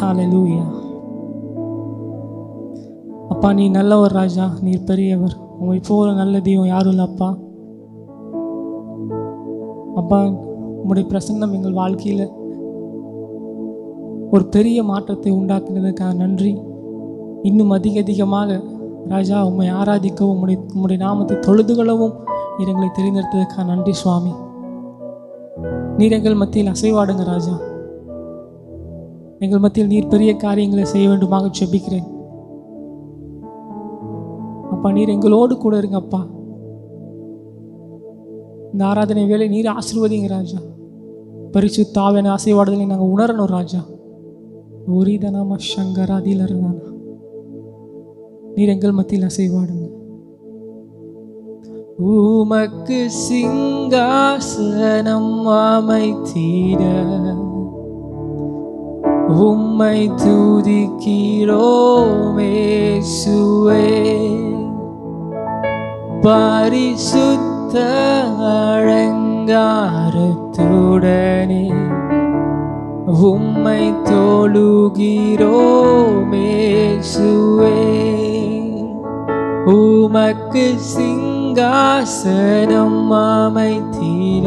ஹல்லேலூயா. அப்பா, நீ நல்லவர் ராஜா, நீர் பெரியவர். உங்களை போல நல்ல தெய்வம் யாரும் இல்லை அப்பா. அப்பா, உங்களுடைய பிரசன்னம் எங்கள் வாழ்க்கையில் ஒரு பெரிய மாற்றத்தை உண்டாக்குனதுக்காக நன்றி. இன்னும் அதிகமாக ராஜா உம்மை ஆராதிக்கவும் உம்முடைய நாமத்தை தொழுதுகளவும் நீர் எங்களை தெரிந்தெடுத்ததுக்காக நன்றி சுவாமி. நீர் எங்கள் மத்தியில் அசைவாடுங்க ராஜா. எங்கள் மத்தியில் நீர் பெரிய காரியங்களை செய்ய வேண்டுமாக ஜெபிக்கிறேன் அப்பா. நீர் எங்களோடு கூட இருங்க அப்பா. இந்த ஆராதனை வேலை நீர் ஆசீர்வதிங்க ராஜா. பரிசுத்த ஆவியான ஆசீர்வாதங்களை நாங்கள் உணரணும் ராஜா. ஒரிதனாமா சங்கராதியில் இருந்தானா நீர் எங்கள் மத்தியில் அசைவாடுங்க. உமக்கு சிங்காசனம் அமைத்திட உம்மை துதிக்கிறோமே இயேசுவே. பரிசுத்த அலங்காரத்துடனே உம்மை தொழுகிறோமே இயேசுவே. உமக்கு சிங்காசனம் அமைத்திட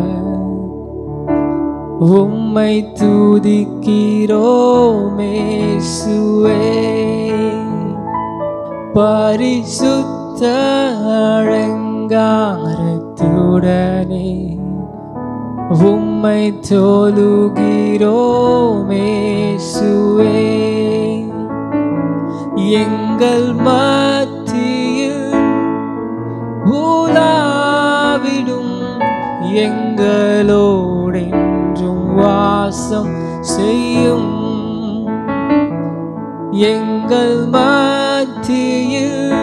உம்மை துதிக்கிறோமே இயேசுவே. பரிசுத்த அலங்காரத்துடனே உம்மை தொழுகிறோமே இயேசுவே. எங்கள் மத்தியில் உலாவிடும் எங்களோடென்றும் வாசம் செய்யும். எங்கள் மத்தியில்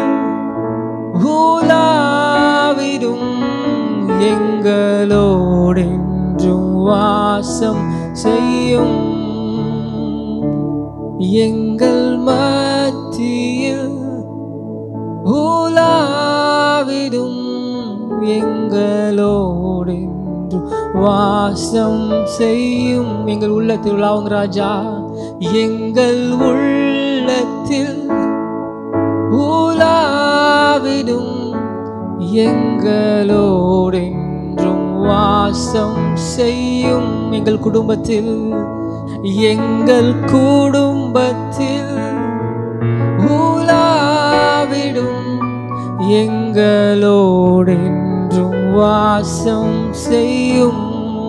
உலாவிடும் எங்களோடென்றும் வாசம் செய்யும். எங்கள் மத்தியில் உலாவிடும் எங்களோடென்றும் வாசம் செய்யும். எங்கள் உள்ளத்தில் உலாவுங்க ராஜா. எங்கள் உள்ளத்தில் உலாவிடும் எங்களோடென்றும் வாசம் செய்யும். எங்கள் குடும்பத்தில் எங்கள் குடும்பத்தில் உலாவிடும் எங்களோடென்றும் வாசம் செய்யும்.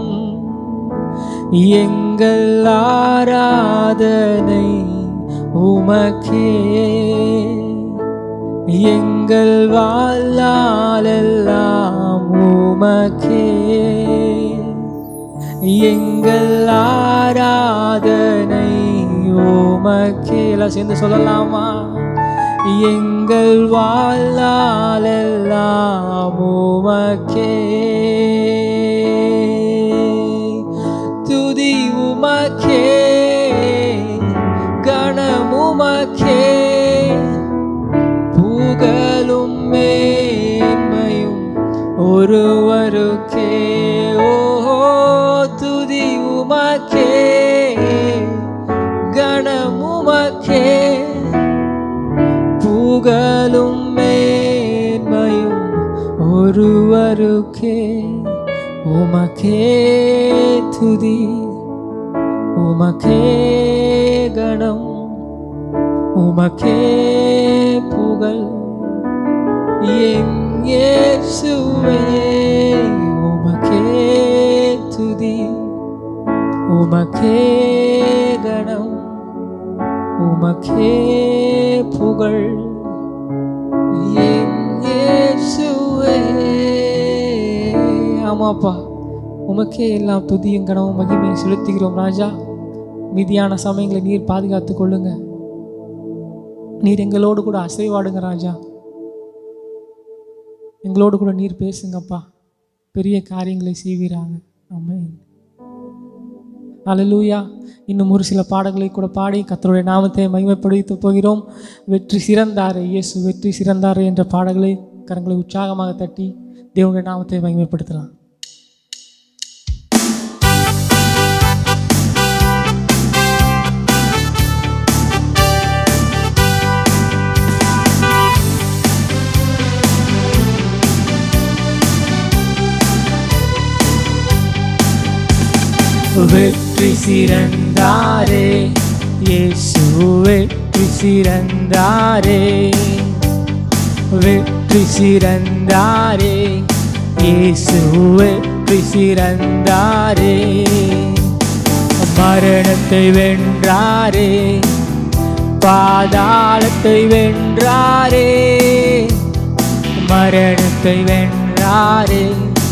எங்கள் ஆராதனை உமக்கே, எங்கள் வாழ்நாளெல்லாம் உமக்கே. எங்கள் ஆராதனை உமக்கே. எல்லாம் சேர்ந்து சொல்லலாமா? எங்கள் வாழ்நாளெல்லாம் உமக்கே. துதி உமக்கே, கணம் உமக்கே, புகழும் மேன்மையும் ஒருவருக்கே. ஓஹோ, துதி உமக்கே, கணம் உமக்கே, புகழும் மேன்மையும் ஒருவருக்கே. உமக்கே துதி, உமக்கே கணம், உமக்கே புகழ் என் இயேசுவே. உமக்கே துதி, உமக்கே கணம், உமக்கே புகழ் என் இயேசுவே. ஆமாப்பா, உமக்கே எல்லாம் துதியும் கனவும் மகிமையை செலுத்துகிறோம் ராஜா. மீதியான சமயங்களை நீர் பாதுகாத்து கொள்ளுங்க. நீர் எங்களோடு கூட அசைவாடுங்க ராஜா. எங்களோடு கூட நீர் பேசுங்கப்பா. பெரிய காரியங்களை செய்வீராங்க. ஆமென். அல்லேலூயா. இன்னும் ஒரு சில பாடல்களை கூட பாடி கர்த்தருடைய நாமத்தை மகிமைப்படுத்த போகிறோம். வெற்றி சிறந்தாரே இயேசு, வெற்றி சிறந்தாரே என்ற பாடல்களை கரங்களை உற்சாகமாக தட்டி தேவனுடைய நாமத்தை மகிமைப்படுத்தலாம். வெற்றி சிறந்தாரே இயேசு வெற்றி சிறந்தாரே வெற்றி சிறந்தாரே இயேசு வெற்றி சிறந்தாரே மரணத்தை வென்றாரே பாதாளத்தை வென்றாரே மரணத்தை வென்றாரே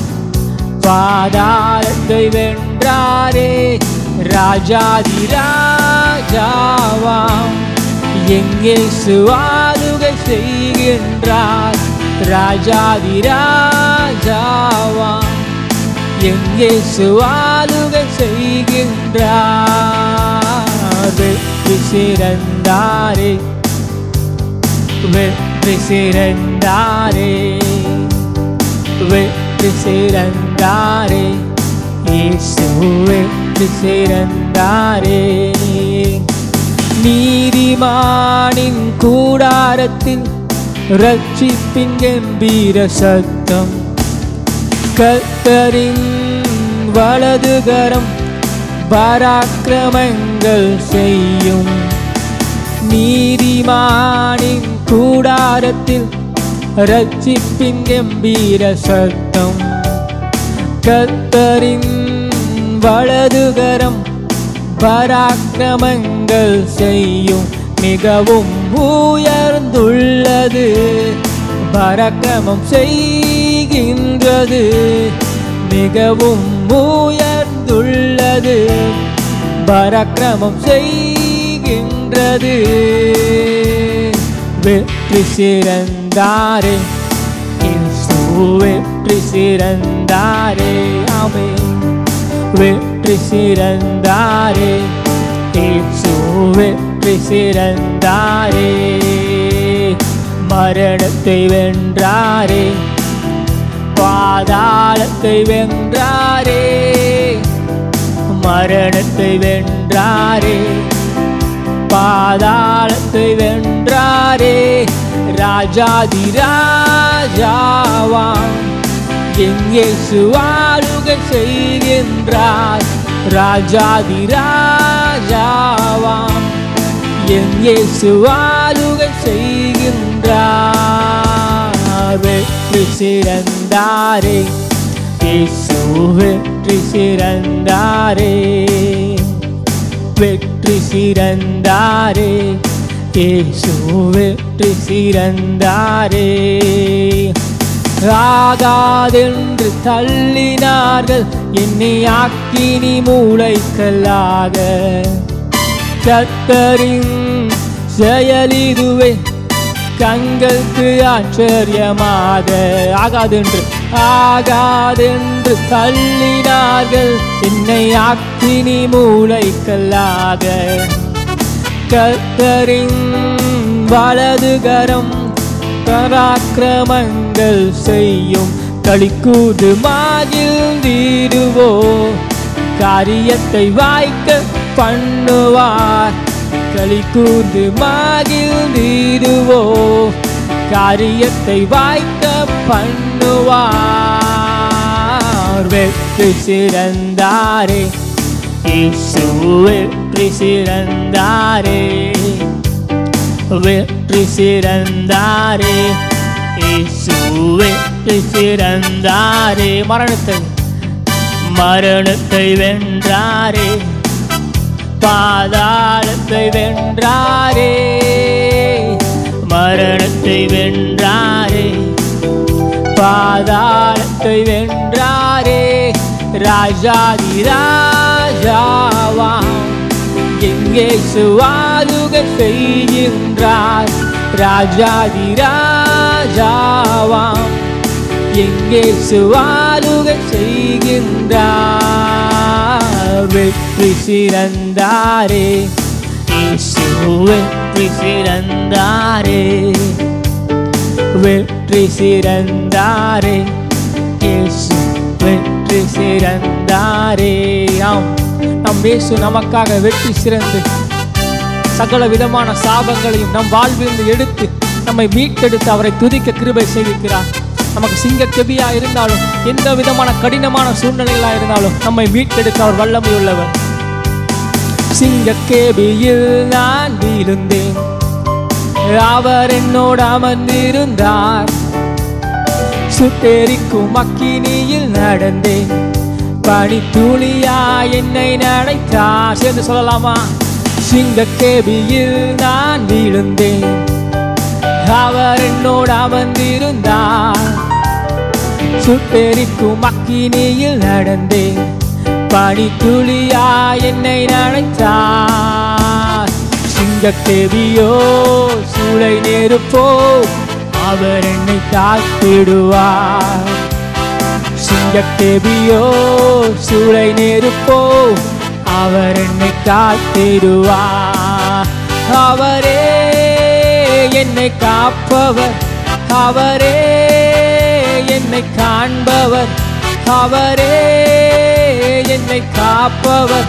பாதாளத்தை வென்றாரே ராஜாதி ராஜாவாம் எங்கே சுவாலுகை செய்கின்றார் ராஜாதி ராஜாவாம் எங்கே சுவாலுகை செய்கின்றார் வெற்றி சிறந்தாரே வெற்றி சிறந்தாரே வெற்றி சிறந்தாரே இயேசு வெற்றி சிறந்தாரே நீதிமானின் கூடாரத்தில் ரட்சிப்பின் கம்பீர சத்தம் கர்த்தரின் வலதுகரம் பராக்கிரமங்கள் செய்யும் நீதிமானின் கூடாரத்தில் ரட்சிப்பின் கம்பீர சத்தம் கர்த்தரின் வலதுகரம் பராக்கிரமங்கள் செய்யும் மிகவும் உயர்ந்துள்ளது பராக்கிரமம் செய்கின்றது மிகவும் உயர்ந்துள்ளது பராக்கிரமம் செய்கின்றது வெற்றி சிறந்தாரே இயேசு வெற்றி சிறந்தாரே ஆமென் வெற்றி சிறந்தாரே இயேசு வெற்றி சிறந்தாரே மரணத்தை வென்றாரே பாதாளத்தை வென்றாரே மரணத்தை வென்றாரே பாதாளத்தை வென்றாரே ராஜாதி ராஜாவாம் எங்கே சுவாலுகை செய்கின்றார் ராஜாதி ராஜாவாம் எங்கே சுவாலுகை செய்கின்றார் வெற்றி சிறந்தாரே இயேசு வெற்றி சிறந்தாரே வெற்றி சிறந்தாரே இயேசு வெற்றி சிறந்தாரே ஆகாதென்று தள்ளினார்கள் என்னை ஆக்கினி மூளைக்கல்லாக கர்த்தரின் செயலிதுவே கண்களுக்கு ஆச்சரியமாக ஆகாதென்று தள்ளினார்கள் என்னை ஆக்கினி மூளைக்கல்லாக கர்த்தரின் வலதுகரம் பராக்கிரமங்கள் செய்யும் களிக்கூது மகிழ்ந்திடுவோ காரியத்தை வாய்க்க பண்ணுவார் களிக்கூது மகிழ்ந்திடுவோ காரியத்தை வாய்க்க பண்ணுவார் வெற்றி சிறந்தாரே இயேசு வெற்றி சிறந்தாரே வெற்றி சிறந்தாரே இயேசு வெற்றி சிறந்தாரே மரணத்தை வென்றாரே பாதாளத்தை வென்றாரே மரணத்தை வென்றாரே பாதாளத்தை வென்றாரே ராஜாதி ராஜாவாம் எங்கே சுவாலுகை செய்கின்றார் ராஜாதி ராஜாவாம் எங்கே சுவாலுகை செய்கின்றார் வெற்றி சிறந்தாரே இயேசு வெற்றி சிறந்தாரே வெற்றி சிறந்தாரே இயேசு வெற்றி சிறந்தாரே ஆம் நம் இயேசு நமக்காக வெற்றி சிறந்து சகல விதமான சாபங்களையும் நம் வாழ்விலிருந்து எடுத்து நம்மை மீட்டெடுத்து அவரை துதிக்க கிருபை செய்திருக்கிறார். நமக்கு சிங்கக்கெபியா இருந்தாலும் எந்த விதமான கடினமான சூழ்நிலைகளா இருந்தாலும் நம்மை மீட்டெடுக்க அவர் வல்லமை உள்ளவர். சிங்கக்கெபியில் நான் விழுந்தேன், அவர் என்னோடு அமர்ந்திருந்தார். சுட்டெரிக்கும் அக்கினியில் நடந்தேன், பனித்துளியா என்னை நனைத்தார். சேர்ந்து சொல்லலாமா? சிங்கக்கெபியில் நான் விழுந்தேன், அவர் என்னோடு அமர்ந்திருந்தார். சுட்டெரிக்கும் அக்கினியில் நடந்தேன், பனித்துளியா என்னை நனைத்தார். சிங்கக்கெபியோ சூளை நெருப்போ அவர் என்னை காத்திடுவார். சிங்கக்கெபியோ சூளை நெருப்போ அவர் என்னை காத்திடுவார். அவரே என்னை காப்பவர், அவரே என்னை காண்பவர், அவரே என்னை காப்பவர்,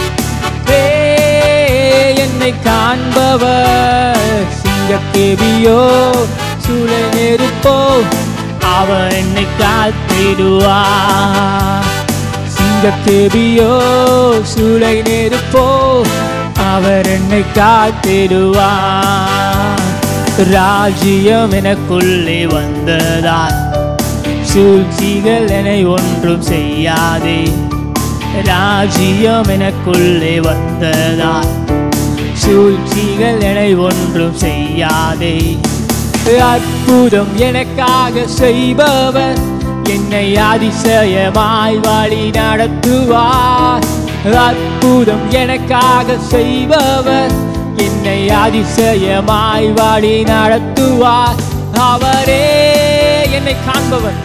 என்னை காண்பவர். சிங்கக்கெபியோ சூளை நெருப்போ அவர் என்னை காத்திடுவார். சிங்கக்கெபியோ சூளை நெருப்போ அவர் என்னை காத்திடுவார். ராஜ்யம் எனக்குள்ளே வந்ததால் சூழ்ச்சிகள் என்னை ஒன்றும் செய்யாதே. ராஜ்யம் எனக்குள்ளே வந்ததால் சூழ்ச்சிகள் என்னை ஒன்றும் செய்யாதே. அற்புதம் எனக்காக செய்பவர் என்னை அதிசயமாய் வழி நடத்துவார். அற்புதம் எனக்காக செய்பவர் என்னை அதிசயமாய் வழி நடத்துவார். அவரே என்னை காண்பவர்,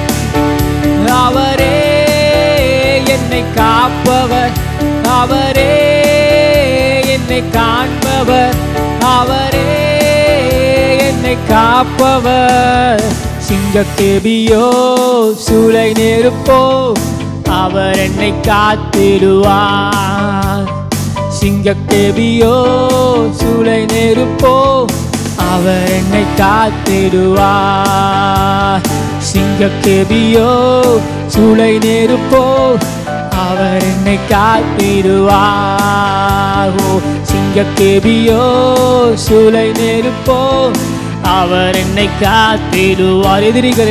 அவரே என்னை காப்பவர், அவரே என்னை காண்பவர், அவரே என்னை காப்பவர். சிங்கக்கெபியோ சூளை நெருப்போ அவர் என்னை காத்திடுவார். சிங்கக்கெபியோ சூளை நெருப்போ அவர் என்னை காத்திடுவார். சிங்கக்கெபியோ சூளை நெருப்போ அவர் என்னை காத்திடுவார். சிங்கக்கெபியோ சூளை நெருப்போ அவர் என்னை காத்திடுவார். எதிரிகள்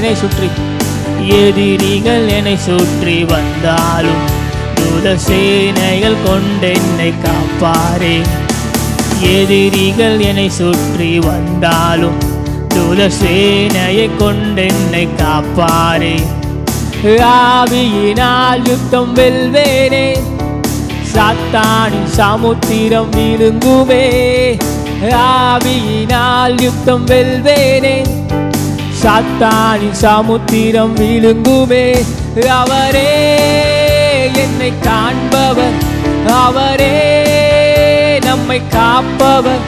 என்னை சுற்றி வந்தாலும் தூத சேனைகள் கொண்டு என்னை காப்பாரே. எதிரிகள் என்னை சுற்றி வந்தாலும் தூத சேனையை கொண்டு என்னை காப்பாரே. ஆவியினால் யுத்தம் வெல்வேனே, சாத்தானின் சமுத்திரம் விழுங்குவே. ஆவியினால் யுத்தம் வெல்வேனே, சாத்தானின் சமுத்திரம் விழுங்குவே. அவரே என்னை காண்பவர், அவரே நம்மை காப்பவர்,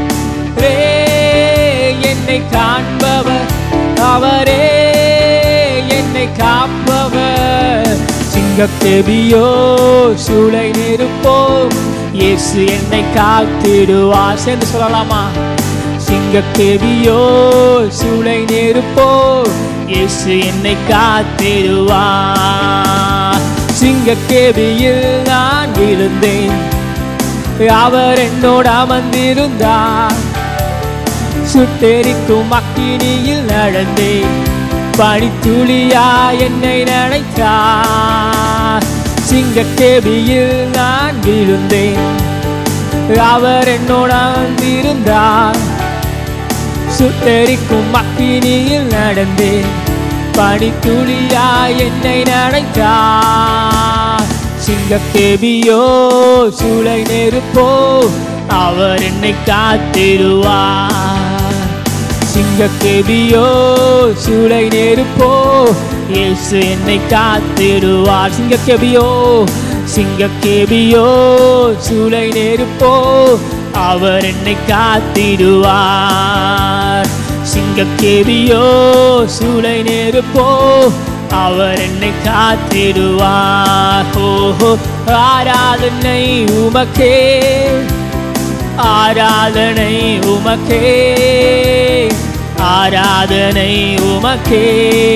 என்னை காண்பவர், அவரே என்னை காப்பவர். சிங்கக்கெபியோ சூளை நெருப்போ இயேசு என்னை காத்திடுவார். சேர்ந்து சொல்லலாமா? சிங்கக்கெபியோ சூளை நெருப்போ இயேசு என்னை காத்திடுவார். சிங்கக்கெபியில் நான் விழுந்தேன், அவர் என்னோடு அமர்ந்திருந்தார். சுட்டெரிக்கும் அக்கினியில் நடந்தேன், பனித்துளியா என்னை நனைத்தார். சிங்கக்கெபியில் நான் விழுந்தேன், அவர் என்னோடு அமர்ந்திருந்தார். சுட்டெரிக்கும் அக்கினியில் நடந்தேன், பனித்துளியா என்னை நனைத்தார். சிங்கக்கெபியோ சூளை நெருப்போ அவர் என்னை காத்திடுவார். சிங்கக்கெபியோ சூளை நெருப்போ இயேசு என்னை காத்திடுவார். சிங்கக்கெபியோ சிங்கக்கெபியோ சூளை நெருப்போ அவர் என்னை காத்திடுவார். சிங்கக்கெபியோ சூளை நெருப்போ அவர் என்னை காத்திடுவார். ஆராதனை உமக்கே, ஆராதனை உமக்கே, ஆராதனை உமக்கே,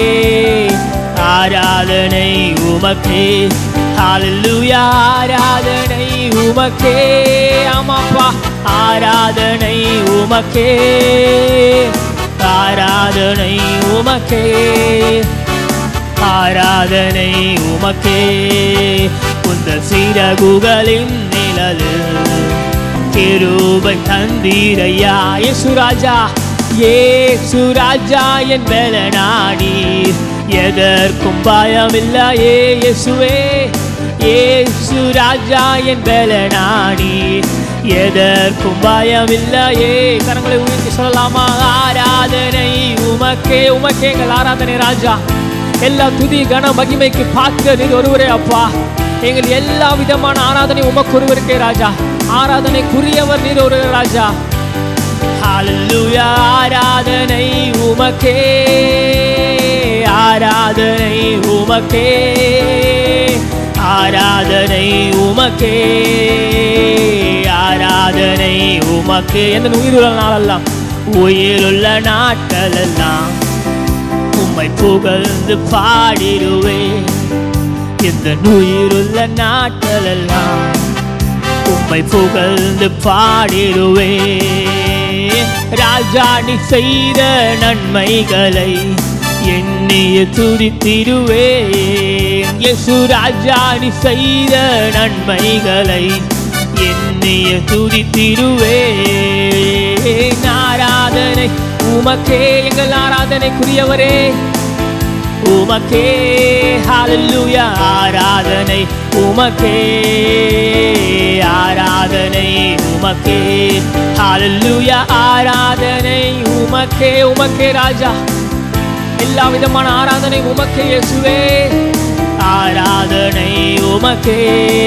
ஆராதனை உமக்கே. ஹல்லேலூயா, ஆராதனை உமக்கே. ஆமாப்பா, ஆராதனை உமக்கே, ஆராதனை உமக்கே, ஆராதனை உமக்கே. உந்தன் சிறகுகளின் நிழலில் கிருபை தந்தீரையா. இயேசு ராஜா, இயேசு ராஜா என் பலனானீர், எதற்கும் பயமில்லையே இயேசுவே. இயேசு ராஜா என் பலனானீர், எதற்கும் பயமில்லையே. கரங்களை உயர்த்தி சொல்லலாமா? ஆராதனை உமக்கே, உமக்கே எங்கள் ஆராதனை ராஜா. எல்லா துதி கன மகிமைக்கு பாத்திர நீர் ஒருவரே அப்பா. எங்கள் எல்லா விதமான ஆராதனை உமக்கு ஒருவருக்கே ராஜா. ஆராதனைக்குரியவர் நீர் ஒருவரே ராஜா. ஹல்லேலூயா, ஆராதனை உமக்கே, ஆராதனை உமக்கே, ஆராதனை உமக்கே, ஆராதனை உமக்கே. எந்த உயிருள்ள நாளெல்லாம், உயிருள்ள நாட்களெல்லாம் உம்மை புகழ்ந்து பாடிடுவேன். இந்த உயிருள்ள நாட்களெல்லாம் உம்மை புகழ்ந்து பாடிடுவே. ராஜா நீ செய்த நன்மைகளை எண்ணிய துதித்திடுவேன். இயேசு ராஜா நீ செய்த நன்மைகளை எண்ணிய துதித்திடுவேன். ஆராதனை உமக்கே, எங்கள் ஆராதனைக்குரியவரே உமக்கே. ஹல்லேலூயா, ஆராதனை உமக்கே, ஆராதனை உமக்கே. ஹல்லேலூயா, ஆராதனை உமக்கே, உமக்கே ராஜா. எல்லா விதமான ஆராதனை உமக்கே இயேசுவே. ஆராதனை உமக்கே,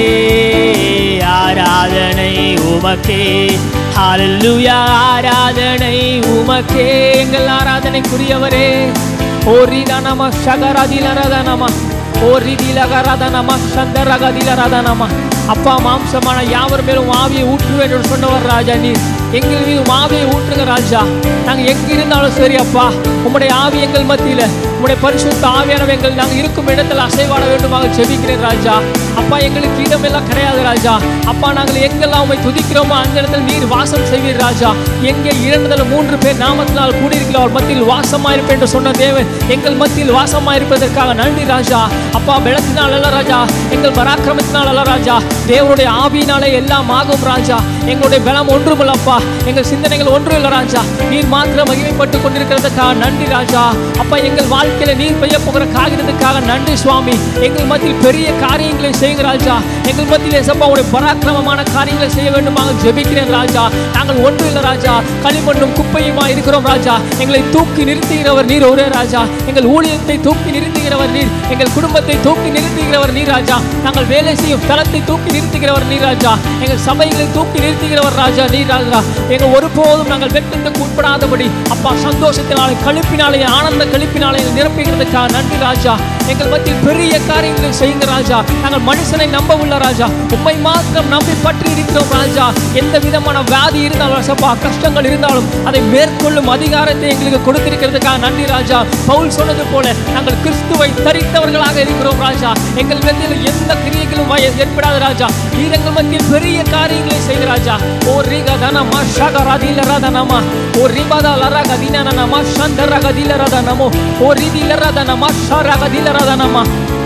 ஆராதனை உமக்கே. ஹல்லேலூயா, ஆராதனை உமக்கே, எங்கள் ஆராதனைக்குரியவரே. ஓரிதா நம ஷகரதிலரத நம, ஓரிதிலகரத நம சந்தரகதிலரத நம. அப்பா, மாம்சமான யாவர் மேலும் ஆவியை ஊற்றுவேன் என்று சொன்னவர் ராஜா. நீர் எங்கள் மீது ஆவியை ஊற்றுங்க ராஜா. நாங்கள் எங்கிருந்தாலும் சரி அப்பா, உம்முடைய ஆவி எங்கள் மத்தியில், உம்முடைய பரிசுத்த ஆவியானவர் எங்கள் நாங்கள் இருக்கும் இடத்தில் அசைவாட வேண்டுமாக ஜெபிக்கிறேன் ராஜா. அப்பா, எங்களுக்கு இடமெல்லாம் கிடையாது ராஜா. அப்பா, நாங்கள் எங்கெல்லாம் உம்மை துதிக்கிறோமோ அந்த இடத்துல நீர் வாசம் செய்வீர் ராஜா. எங்கே 2 பேர் நாமத்தினால் கூடியிருக்கிறோம் மத்தியில் வாசமாயிருப்பேன் என்று சொன்ன தேவன் எங்கள் மத்தியில் வாசமாயிருப்பதற்காக நன்றி ராஜா. அப்பா, பலத்தினால் அல்ல ராஜா, எங்கள் பராக்கிரமத்தினால் அல்ல ராஜா, தேவனுடைய ஆவியினாலே எல்லாம் ஆகும் ராஜா. எங்களுடைய பலம் ஒன்றுமில்லப்பா, எங்கள் சிந்தனைகள் ஒன்றும் இல்லை ராஜா. நீர் மாத்திரம் மகிமைப்பட்டு கொண்டிருக்கிறதுக்காக நன்றி ராஜா. அப்பா, எங்கள் வாழ்க்கையில நீர் பெய்ய போகிற காரியத்துக்காக நன்றி சுவாமி. எங்கள் மத்தியில் பெரிய காரியங்களை செய்யுங்க ராஜா. எங்கள் மத்தியில் ஏசப்பா உடைய பராக்கிரமமான காரியங்களை செய்ய வேண்டுமாக ஜெபிக்கிறேன் ராஜா. நாங்கள் ஒன்றும் இல்லை ராஜா, களிமண்ணும் குப்பையுமா இருக்கிறோம் ராஜா. எங்களை தூக்கி நிறுத்துகிறவர் நீர் ஒரே ராஜா. எங்கள் ஊழியத்தை தூக்கி நிறுத்துகிறவர் நீர், எங்கள் குடும்பத்தை தூக்கி நிறுத்துகிறவர் நீர் ராஜா. நாங்கள் வேலை செய்யும் தளத்தை தூக்கி நிறுத்துகிறவர் நீர் ராஜா. எங்கள் சபைகளை தூக்கி நிறுத்துகிறவர் ராஜா நீர் ராஜா. எங்கள் ஒருபோதும் நாங்கள் வெட்கத்துக்கு உட்படாதபடி அப்பா, சந்தோஷத்தினாலே களிப்பினாலே ஆனந்த களிப்பினாலே நிரப்புகிறதுக்காக நன்றி ராஜா. எங்கள் மத்தியில் பெரிய காரியங்களை செய்யுங்க ராஜா. நாங்கள் மனுஷனை நம்பவில்லை ராஜா, உம்மை மாத்திரம் நம்பி பற்றி இருக்கிறோம் ராஜா. எந்த விதமான வியாதி இருந்தாலும் சப்பா, கஷ்டங்கள் இருந்தாலும் அதை மேற்கொள்ளும் அதிகாரத்தை எங்களுக்கு கொடுத்திருக்கிறதுக்காக நன்றி ராஜா. பவுல் சொன்னது போல நாங்கள் கிறிஸ்துவை தரித்தவர்களாக இருக்கிறோம் ராஜா. எங்கள் மத்தியில் எந்த கிரியைகளும் ஏற்படாத ராஜா. நீர் எங்கள் மத்தியில் பெரிய காரியங்களை செய்த ராஜா. ஓ ரிகா தனமா ஷகரதில ரதனமா, ஓ ரிபதா லரகதின நம சந்தரகதில ரதனமோ, ஓ ரிதில ரதனமா ஷரகதில ரதனமா.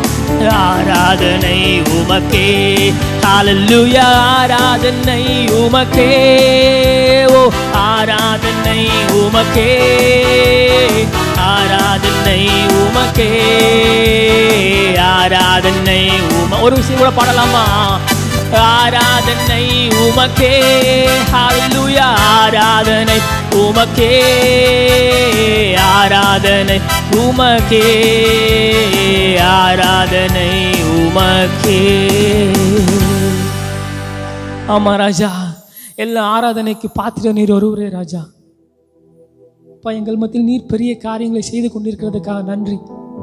ஆராதனை உமக்கே, ஹல்லேலூயா, ஆராதனை உமக்கே. ஓ ஆராதனை உமக்கே, ஆராதனை உமக்கே, ஆராதனை ஒரு விஷயம் கூட பாடலாமா? ஆராதனை உமக்கே, ஹல்லேலூயா, ஆராதனை உமக்கே, ஆராதனை உமக்கே, ஆராதனை உமக்கே. ஆமா ராஜா, எல்லா ஆராதனைக்கு பாத்திர நீர் ஒருவரே ராஜா. அப்பா, எங்கள் மத்தியில் நீர் பெரிய காரியங்களை செய்து கொண்டிருக்கிறதுக்காக நன்றி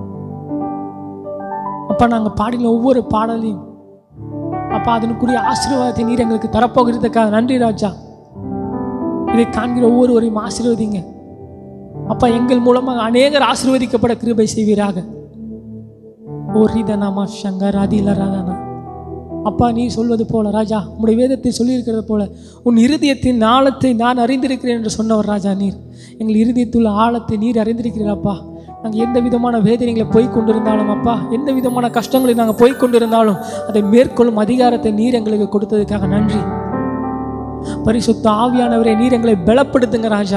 அப்பா. நாங்கள் பாடின ஒவ்வொரு பாடலையும் அப்பா, அதனுக்குரிய ஆசீர்வாதத்தை நீர் எங்களுக்கு தரப்போகிறதுக்காக நன்றி ராஜா. இதை காண்கிற ஒவ்வொருவரையும் ஆசீர்வதிங்க. அப்பா எங்கள் மூலமாக அநேகர் ஆசீர்வதிக்கப்பட கிருபை செய்வீராக. ஓரிதனாமா சங்கராதிலராதானா. அப்பா நீ சொல்வது போல ராஜா, உம்முடைய வேதத்தை சொல்லியிருக்கிறது போல உன் இருதயத்தின் ஆழத்தை நான் அறிந்திருக்கிறேன் என்று சொன்னவர் ராஜா. நீர் எங்கள் இருதயத்துள்ள ஆழத்தை நீர் அறிந்திருக்கிறீரப்பா. நாங்கள் எந்த விதமான வேதனைகளை போய் கொண்டிருந்தாலும் அப்பா, எந்த விதமான கஷ்டங்களை நாங்கள் போய் கொண்டிருந்தாலும் அதை மேற்கொள்ளும் அதிகாரத்தை நீர் எங்களுக்கு கொடுத்ததுக்காக நன்றி. பரிசுத்த ஆவியானவரே நீர் எங்களை பலப்படுத்துங்க ராஜா.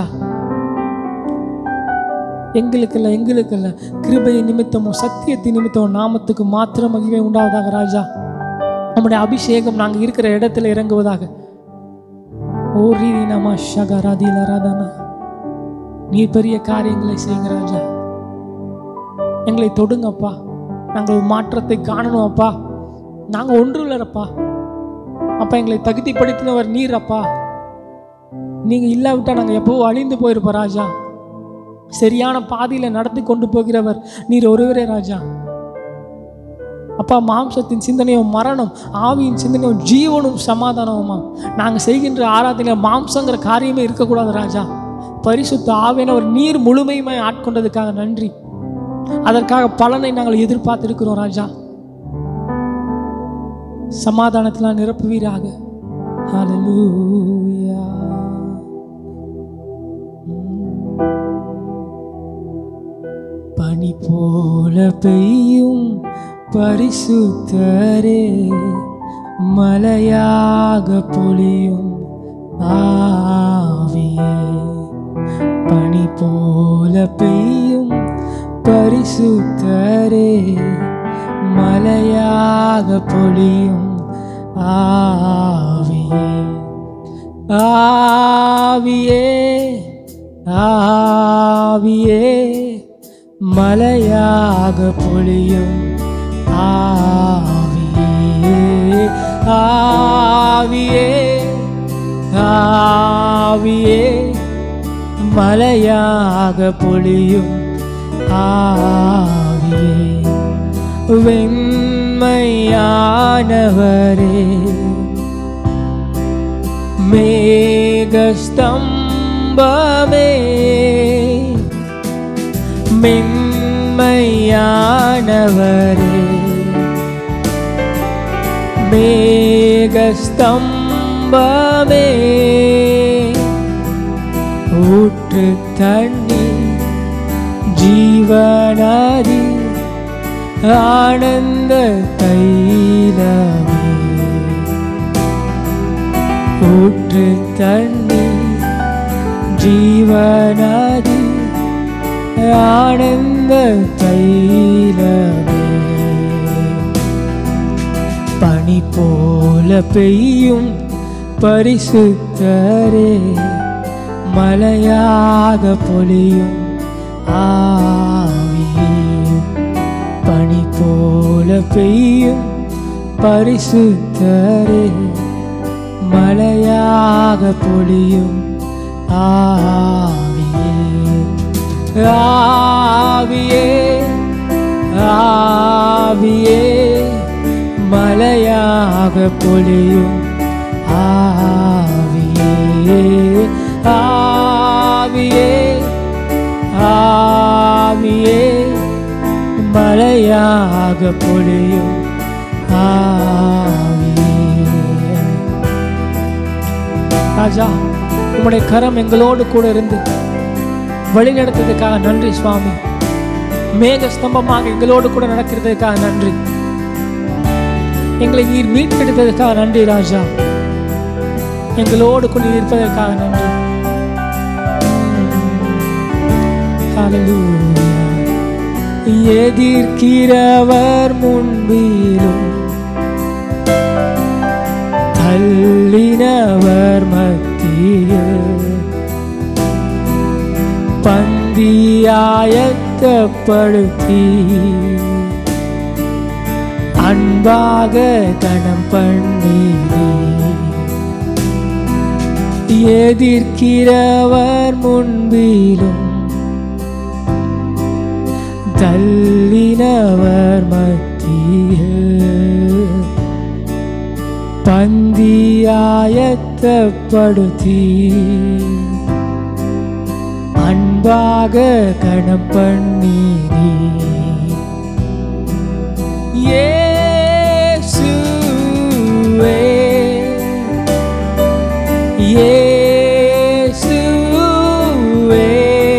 எங்களுக்கல்ல கிருபை நிமித்தமும் சத்தியத்தின் நிமித்தமும் நாமத்துக்கு மாத்திரம் மகிமை உண்டாவதாக ராஜா. நம்முடைய அபிஷேகம் நாங்கள் இருக்கிற இடத்துல இறங்குவதாக. நீர் பெரிய காரியங்களை செய்யுங்க ராஜா. எங்களை தொடுங்கப்பா. நாங்கள் மாற்றத்தை காணணும் அப்பா. நாங்கள் ஒன்றும் இல்லைப்பா அப்பா. எங்களை தகுதிப்படுத்தினவர் நீர் அப்பா. நீங்கள் இல்லாவிட்டா நாங்கள் எப்போ அழிந்து போயிருப்போம் ராஜா. சரியான பாதையில் நடத்தி கொண்டு போகிறவர் நீர் ஒருவரே ராஜா. அப்பா மாம்சத்தின் சிந்தனையும் மரணம், ஆவியின் சிந்தனையும் ஜீவனும் சமாதானமுமா. நாங்கள் செய்கின்ற ஆராதனையில் மாம்சங்கிற காரியமே இருக்கக்கூடாது ராஜா. பரிசுத்த ஆவியானவர் நீர் முழுமையுமாய் ஆட்கொண்டதுக்காக நன்றி. அதற்காக பலனை நாங்கள் எதிர்பார்த்திருக்கிறோம் ராஜா. சமாதானத்தில் நிரப்புவீராக. ஹல்லேலூயா. பனி போல பெய்யும் பரிசுத்தரே, மலையாக பொழியும் ஆவியே. பனி போல பெய்யும் பரிசுத்தரே, மலையாக பொழியும் ஆவியே. ஆவியே ஆவியே, மலையாக பொழியும் ஆவியே. ஆவியே ஆவியே, மலையாக பொழியும் ஆவியே. வெண்மையானவரே, மேகஸ்தம்பமே, மென்மையானவரே, மேகஸ்தம்பமே, ஊற்று தண்ணீர் ஜீவநதி, ஆனந்த தைலமே. ஊற்று தண்ணீர் ஜீவநதி, ஆனந்த தைலமே. பனி போல பெய்யும் பரிசுத்தரே, மலையாக பொழியும் ஆவியே. பனி போல பெய்யும் பரிசுத்தரே, மலையாக பொழியும் ஆவியே. ஆவியே ஆவியே, மலையாக பொழியும் ஆவியே. ஆவியே ஆவியே, மலையாக பொழியும் ஆவியே. ராஜா உம்முடைய கரம் எங்களோடு கூட இருந்து வழி நடத்ததுக்காக நன்றி சுவாமி. மேக ஸ்தம்பமாக எங்களோடு கூட நடக்கிறதுக்காக நன்றி. எங்களை நீர் மீட்டெடுத்ததுக்காக நன்றி ராஜா. எங்களோடு கூட இருப்பதற்காக நன்றி. ஹல்லேலூயா. எதிர்க்கிறவர் முன்பிலும் தள்ளினவர் மத்தியில் பந்தியாயத்தப்படுத்தி அன்பாக கணம் பண்ணீரே. எதிர்க்கிறவர் முன்பிலும் தள்ளினவர் மத்தியில் பந்தியாயத்தப்படுத்தி அன்பாக கணம் பண்ணீரே. இயேசுவே இயேசுவே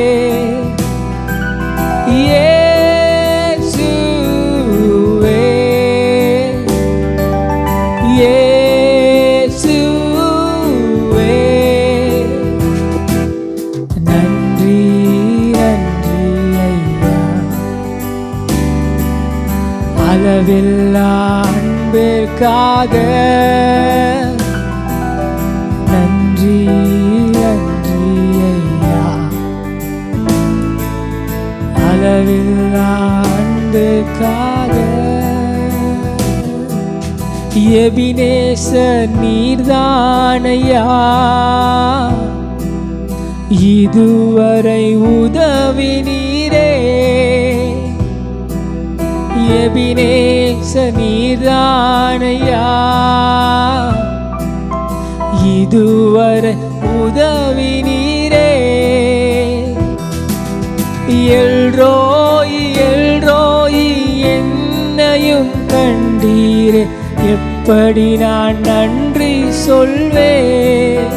இயேசுவே இயேசுவே நன்றி நன்றி ஐயா, அளவில்லா அன்பிற்காக நன்றி நன்றி ஐயா, அளவில்லா அன்பிற்காக. எபினேசர் நீர்தானையா, இதுவரை உதவி நீரே. எபினேசர் நீர்தானையா, இதுவரை உதவி நீரே. எல்ரோயி எல்ரோயி என்னையும் கண்டீரே, எப்படி நான் நன்றி சொல்வேன்.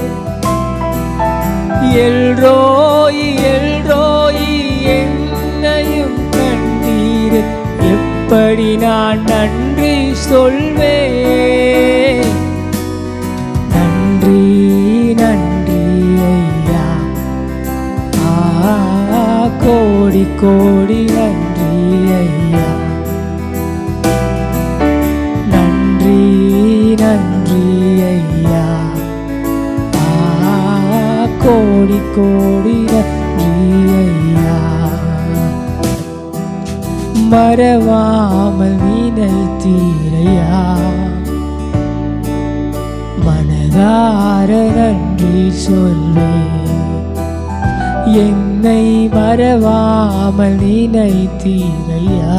எல்ரோயி எல்ரோயி என்னையும் கண்டீரே, எப்படி நான் நன்றி சொல்வேன். நன்றி நன்றி ஐயா, கோடி கோடி நன்றி ஐயா. நன்றி நன்றி ஐயா, கோடி கோடி நன்றி ஐயா. மறவாமல் நினைத்தீரையா, மனதார நன்றி சொல்வேன். என்னை மறவாமல் நினைத்தீரையா,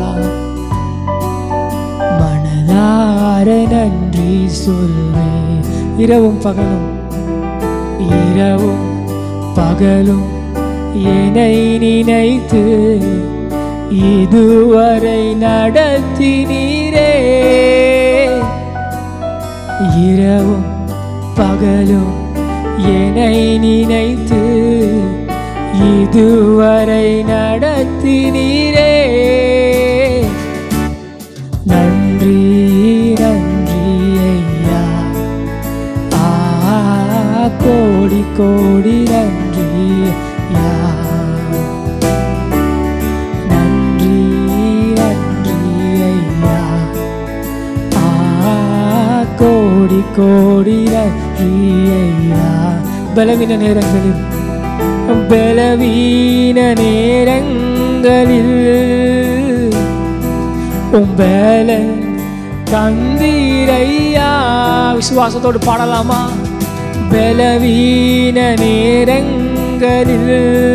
மனதார நன்றி சொல்வேன். இரவும் பகலும் இரவும் பகலும் என்னை நினைத்து இதுவரை நடத்தினீரே. இரவும் பகலும் என்னை நினைத்து இதுவரை நடத்தினீரே. நன்றி நன்றி ஐயா, கோடி கோடி நன்றி ஐயா. நன்றி நன்றி ஐயா, கோடி கோடி நன்றி ஐயா. பலவீன நேரங்களில் பலவீன நேரங்களில் உம்பலன் தந்தீரையா. விசுவாசத்தோடு பாடலாமா? பலவீன நேரங்களில்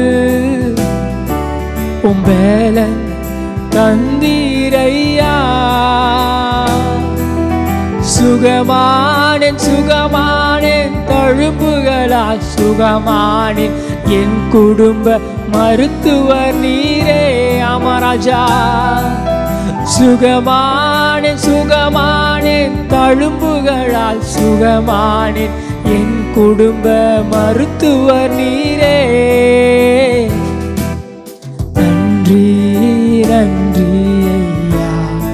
உம்பலன் தந்தீரையா. சுகமானேன் சுகமானேன் தழும்புகளால் சுகமானேன், என் குடும்ப மருத்துவர் நீரே. ஆமராஜா, சுகமானேன் சுகமானேன் தழும்புகளால் சுகமானேன், என் குடும்ப மருத்துவர் நீரே. நன்றி நன்றி ஐயா,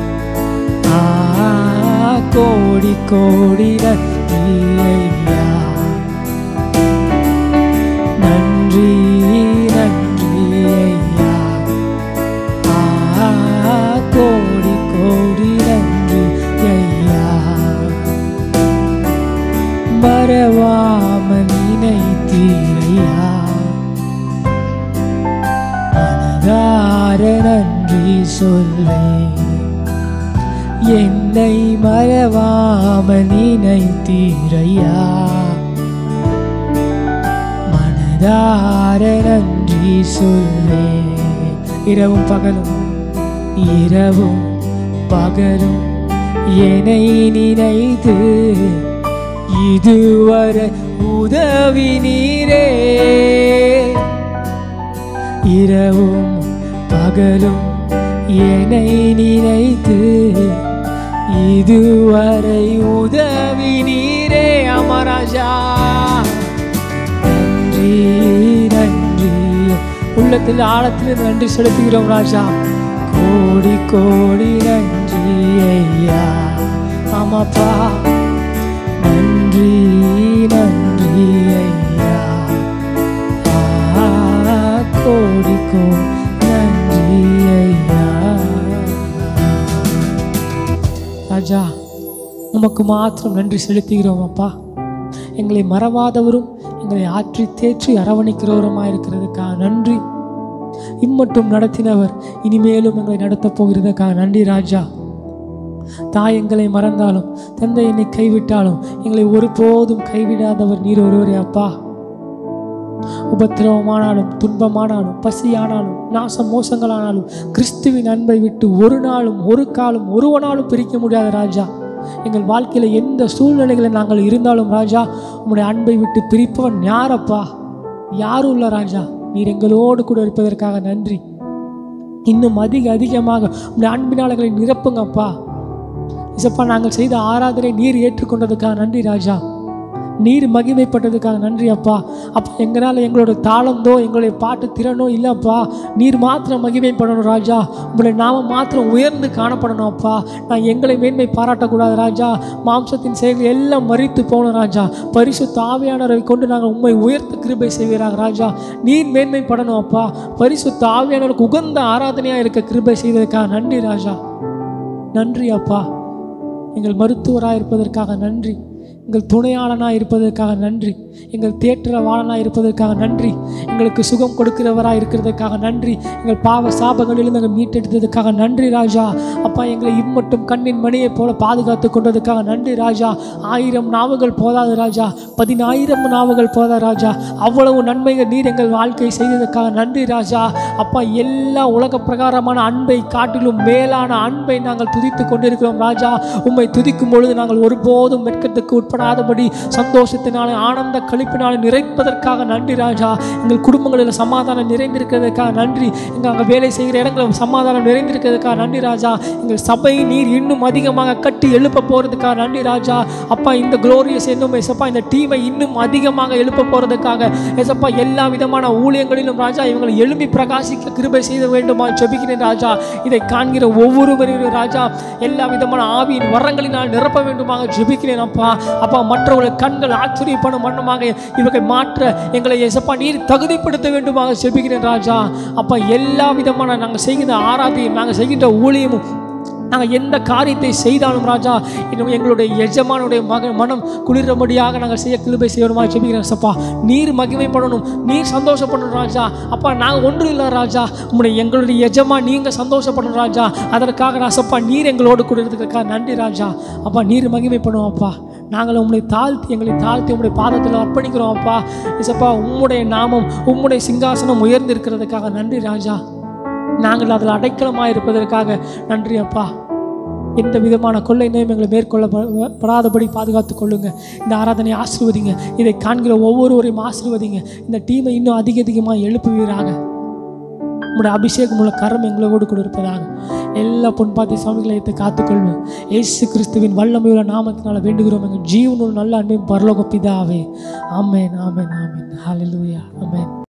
கோடி கோடி நன்றி ஐயா. நன்றி நன்றி ஐயா, கோடி கோடி நன்றி ஐயா. மறவாம நினைத்தீரையா, மனதார நன்றி சொல்வேன். என்னை மறவாம நினைத்தீரையா, மனதார நன்றி சொல்வேன். இரவும் பகலும் இரவும் பகலும் என்னை நினைத்து இதுவரை உதவி நீரே. இரவும் பகலும் என்னை நினைத்து இதுவரை உதவி நீரே அமராஜா. நன்றி நன்றி, உள்ளத்தில் ஆழத்தில் நன்றி செலுத்துகிறோம் ராஜா. கோடி கோடி நன்றி ஐயா. ஆமாப்பா, நன்றி நன்றி ஐயா. கோடி கோடி நன்றி ஐயா. ராஜா, உமக்கு மாத்திரம் நன்றி செலுத்துகிறோம் அப்பா. எங்களை மறவாதவரும் எங்களை ஆற்றி தேற்றி அரவணைக்கிறவருமாக இருக்கிறதுக்காக நன்றி. இம்மட்டும் நடத்தினவர் இனிமேலும் எங்களை நடத்தப் போகிறதுக்காக நன்றி ராஜா. தாய் எங்களை மறந்தாலும், தந்தை என்னை கைவிட்டாலும் எங்களை ஒருபோதும் கைவிடாதவர் நீர் ஒருவரே அப்பா. உபத்திரவமானாலும், துன்பமானாலும், பசியானாலும், நாச மோசங்களானாலும் கிறிஸ்துவின் அன்பை விட்டு ஒரு நாளும் ஒரு காலம் ஒருவனாலும் பிரிக்க முடியாத ராஜா. எங்கள் வாழ்க்கையில் எந்த சூழ்நிலைகளில் நாங்கள் இருந்தாலும் ராஜா, உம்முடைய அன்பை விட்டு பிரிப்பவன் யாரப்பா? யாரும் இல்லை ராஜா. நீர் எங்களோடு கூட இருப்பதற்காக நன்றி. இன்னும் அதிகமாக உம்முடைய அன்பினாளர்களை நிரப்புங்கப்பா. இசப்பா, நாங்கள் செய்த ஆராதனை நீர் ஏற்றுக்கொண்டதுக்காக நன்றி ராஜா. நீர் மகிமைப்பட்டதுக்காக நன்றி அப்பா. அப்போ எங்களால் எங்களோட தாளந்தோ எங்களுடைய பாட்டு திறனோ இல்லைப்பா. நீர் மாத்திரம் மகிமைப்படணும் ராஜா. உங்களுடைய நாமம் மாத்திரம் உயர்ந்து காணப்படணும் அப்பா. நான் எங்களை மேன்மை பாராட்டக்கூடாது ராஜா. மாம்சத்தின் செயல்கள் எல்லாம் மறித்து போகணும் ராஜா. பரிசுத்த ஆவியானவரை கொண்டு நாங்கள் உண்மை உயர்த்து கிருபை செய்வீராக ராஜா. நீர் மேன்மைப்படணும் அப்பா. பரிசுத்த ஆவியானவருக்கு உகந்த ஆராதனையாக இருக்க கிருபை செய்ததற்காக நன்றி ராஜா. நன்றி அப்பா. எங்கள் மருத்துவராக இருப்பதற்காக நன்றி. எங்கள் துணையாளனாக இருப்பதற்காக நன்றி. எங்கள் தேற்றவாளனாக இருப்பதற்காக நன்றி. எங்களுக்கு சுகம் கொடுக்கிறவராக இருக்கிறதுக்காக நன்றி. எங்கள் பாவ சாபங்களிலிருந்து நாங்கள் மீட்டெடுத்ததுக்காக நன்றி ராஜா. அப்பா, எங்களை இம்மட்டும் கண்ணின் மணியை போல பாதுகாத்து கொண்டதுக்காக நன்றி ராஜா. 1000 நாவுகள் போதாது ராஜா, 10,000 நாவுகள் போதாது ராஜா. அவ்வளவு நன்மைகள் நீர் எங்கள் வாழ்க்கை செய்ததுக்காக நன்றி ராஜா. அப்பா, எல்லா உலக பிரகாரமான அன்பை காட்டிலும் மேலான அன்பை நாங்கள் துதித்து கொண்டிருக்கிறோம் ராஜா. உம்மை துதிக்கும் பொழுது நாங்கள் ஒருபோதும் வெட்கத்துக்கு உட்படாதபடி சந்தோஷத்தினாலே ஆனந்த கழிப்பினாலே நிறைப்பதற்காக நன்றி ராஜா. எங்கள் குடும்பங்களில் சமாதானம் நிறைந்திருக்கிறதுக்காக நன்றி. எங்கள் அங்கே வேலை செய்கிற இடங்களில் சமாதானம் நிறைந்திருக்கிறதுக்காக நன்றி ராஜா. எங்கள் சபையை நீர் இன்னும் அதிகமாக கட்டி எழுப்ப போகிறதுக்காக நன்றி ராஜா. அப்பா, இந்த குளோரியஸ் என்னும் எசப்பா இந்த டீமை இன்னும் அதிகமாக எழுப்ப போகிறதுக்காக எசப்பா எல்லா விதமான ஊழியங்களிலும் ராஜா இவங்களை எழுப்பி பிரகாசிக்க கிருபை செய்த வேண்டுமா ஜெபிக்கிறேன் ராஜா. இதை காண்கிற ஒவ்வொருவரையும் ராஜா எல்லா விதமான ஆவியின் வரங்களினால் நிரப்ப வேண்டுமாக ஜெபிக்கிறேன் அப்பா. அப்பா, மற்றவர்களை கண்கள் ஆச்சரியப்படும் வண்ணமாக இவர்கள் மாற்ற எங்களை எசப்பா நீர் தகுதிப்படுத்த வேண்டுமாக ஜெபிக்கிறேன் ராஜா. அப்பா, எல்லா விதமான நாங்கள் செய்கிற ஆராதனையும் நாங்கள் செய்கின்ற ஊழியமும் நாங்கள் எந்த காரியத்தை செய்தாலும் ராஜா இன்னும் எங்களுடைய எஜமானுடைய மனம் குளிர்றபடியாக நாங்கள் செய்ய கிருபை செய்யணுமா ஜெபிக்கிறேன் சப்பா. நீர் மகிமைப்படணும், நீர் சந்தோஷப்படணும் ராஜா. அப்பா, நாங்கள் ஒன்றும் இல்லை ராஜா. எங்களுடைய எஜமா நீங்கள் சந்தோஷப்படணும் ராஜா. அதற்காக நான் சப்பா நீர் எங்களோடு கூட இருக்கிறதுக்காக நன்றி ராஜா. அப்பா, நீர் மகிமைப்படும் அப்பா. நாங்கள் எங்களை தாழ்த்தி உம்முடைய பாதத்தில் அர்ப்பணிக்கிறோம் அப்பா. இசப்பா, உம்முடைய நாமம் உம்முடைய சிங்காசனம் உயர்ந்து இருக்கிறதுக்காக நன்றி ராஜா. நாங்கள் அதில் அடைக்கலமாக இருப்பதற்காக நன்றி அப்பா. எந்த விதமான கொள்ளை நோயும் எங்களை மேற்கொள்ளப்படாதபடி பாதுகாத்துக் கொள்ளுங்க. இந்த ஆராதனை ஆசீர்வதிங்க. இதை காண்கிற ஒவ்வொருவரையும் ஆசீர்வதிங்க. இந்த டீமை இன்னும் அதிகமாக எழுப்புவீராக. உங்களுடைய அபிஷேகம் உள்ள கரம் எங்களோடு கூட இருப்பதாக. எல்லா பொன்பாத்தி சாமிகளை காத்துக்கொள்வோம். இயேசு கிறிஸ்துவின் வல்லமையுள்ள நாமத்தினால வேண்டுகிறோம் எங்கள் ஜீவனுள்ள நல்ல அன்பையும் பரலோக பிதாவே. ஆமென், ஆமென், ஆமென். ஹல்லேலூயா, ஆமென்.